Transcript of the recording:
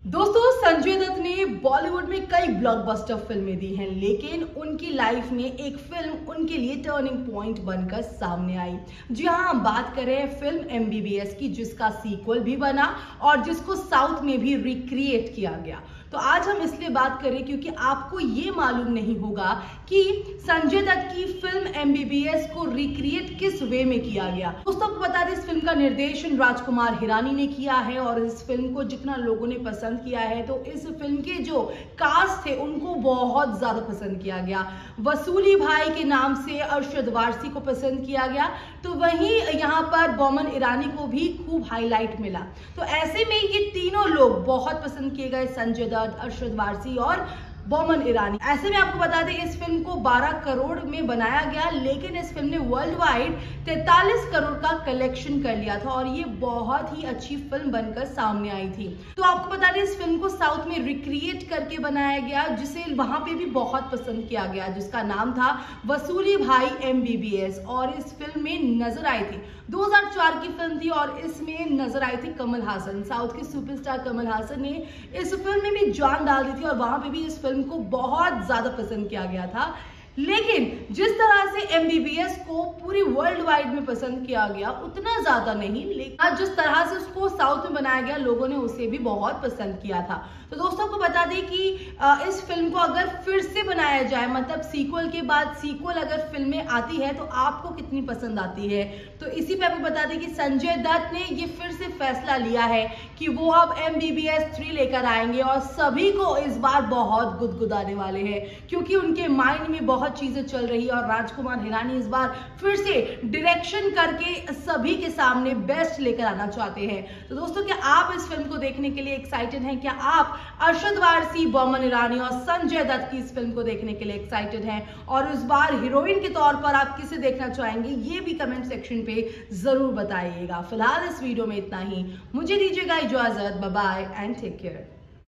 दोस्तों, संजय दत्त ने बॉलीवुड में कई ब्लॉकबस्टर फिल्में दी हैं, लेकिन उनकी लाइफ में एक फिल्म उनके लिए टर्निंग पॉइंट बनकर सामने आई। जी हाँ, हम बात कर रहे हैं फिल्म एमबीबीएस की, जिसका सीक्वल भी बना और जिसको साउथ में भी रिक्रिएट किया गया। तो आज हम इसलिए बात करें क्योंकि आपको ये मालूम नहीं होगा कि संजय दत्त की फिल्म एमबीबीएस को रिक्रिएट किस वे में किया गया। दोस्तों, आपको बता दें, इस फिल्म का निर्देशन राजकुमार हिरानी ने किया है और इस फिल्म को जितना लोगों ने पसंद किया है, तो इस फिल्म के जो कास्ट थे उनको बहुत ज्यादा पसंद किया गया। वसूली भाई के नाम से अरशद वारसी को पसंद किया गया, तो वहीं यहाँ पर बोमन ईरानी को भी खूब हाईलाइट मिला। तो ऐसे में ये तीनों लोग बहुत पसंद किए गए, संजय दत्त, अरशद वारसी और बोमन ईरानी। ऐसे में आपको बता दें, इस फिल्म को 12 करोड़ में बनाया गया, लेकिन इस फिल्म ने वर्ल्ड वाइड 43 करोड़ का कलेक्शन कर लिया था और ये बहुत ही अच्छी फिल्म बनकर सामने आई थी। तो आपको बता दें, इस फिल्म को साउथ में रिक्रिएट करके बनाया गया, जिसे वहां पे भी बहुत पसंद किया गया, जिसका नाम था वसूली भाई एमबीबीएस। और इस फिल्म में नजर आई थी, 2004 की फिल्म थी और इसमें नजर आई थी कमल हासन। साउथ के सुपरस्टार कमल हासन ने इस फिल्म में भी जान डाल दी थी और वहां पे भी इस फिल्म को बहुत ज्यादा पसंद किया गया था। लेकिन जिस तरह से एमबीबीएस को पूरी वर्ल्ड वाइड में पसंद किया गया, उतना ज्यादा नहीं, लेकिन जिस तरह से उसको साउथ में बनाया गया, लोगों ने उसे भी बहुत पसंद किया था। तो दोस्तों, को बता दें कि इस फिल्म को अगर फिर से बनाया जाए, मतलब सीक्वल के बाद सीक्वल अगर फिल्में आती है, तो आपको कितनी पसंद आती है। तो इसी पे आपको बता दें कि संजय दत्त ने ये फिर से फैसला लिया है कि वो अब एमबीबीएस 3 लेकर आएंगे और सभी को इस बार बहुत गुदगुदाने वाले हैं, क्योंकि उनके माइंड में बहुत चीजें चल रही है और राजकुमार हिरानी इस बार फिर से डायरेक्शन करके सभी के सामने बेस्ट लेकर आना चाहते हैं। तो दोस्तों, क्या आप इस फिल्म को देखने के लिए एक्साइटेड हैं? क्या आप अरशद वारसी, बोमन ईरानी और संजय दत्त की इस फिल्म को देखने के लिए एक्साइटेड हैं? और इस बार हीरोइन के तौर पर आप किसे देखना चाहेंगे, ये भी कमेंट सेक्शन पे जरूर बताइएगा। फिलहाल इस वीडियो में इतना ही, मुझे दीजिएगा इजाजत। Bye bye and take care.